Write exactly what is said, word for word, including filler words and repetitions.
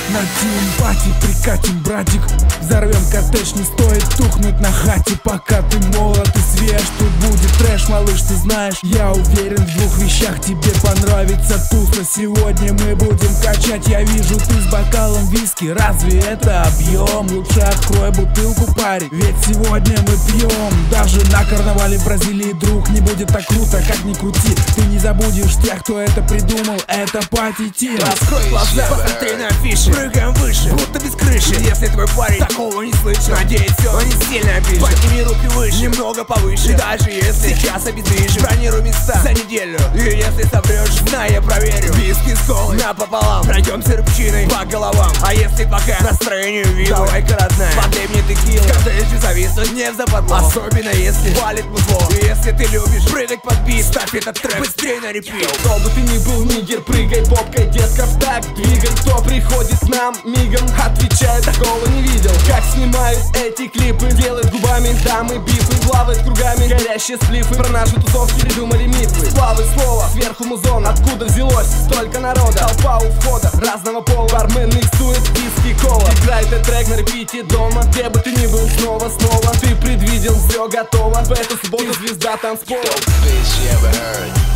На тим-пати прикатим, братик. Взорвем коттедж, не стоит тухнуть на хате. Пока ты молод и свеж, тут будет трэш, малыш, ты знаешь. Я уверен в двух вещах, тебе понравится туса. Сегодня мы будем качать, я вижу, ты с бокалом виски. Разве это объем? Лучше открой бутылку, парень, ведь сегодня мы пьем. Даже на карнавале в Бразилии, друг, не будет так круто, как ни крути. Ты не забудешь тех, кто это придумал, это пати-тим. Раскрой глаза, посмотри на афиши, прыгаем выше, будто без крыши. Если твой парень такого не слышал, надеется, он не сильно пишет. Подними руки выше, немного повыше. И даже если сейчас обездвижим, бронируй места за неделю. И если соврешь, знай, я проверю. Виски с колой напополам, пройдемся рыбчиной по головам. А если пока настроение вилы, давай-ка, родная, подай мне текилу. Коттеджи зависнуть не в западло, особенно если валит музло. И если ты любишь прыгать под бит, ставь этот трек быстрее на репит. Кто бы ты ни был, нигер, прыгай попкой, детка, так двигай. Кто приходит к нам мигом, отвечает, такого не видел. Как снимают эти клипы, делают губами дамы бифы, плавают кругами горящие сплифы. Про наши тусовки придумали мифы. Славы слова, сверху музон, откуда взялось столько народа. Толпа у входа, разного пола, бармен миксует виски кола. Играет этот трек на репите дома, где бы ты ни был, снова, снова. Ты предвидел, все готово, в эту субботу звезда танцпола.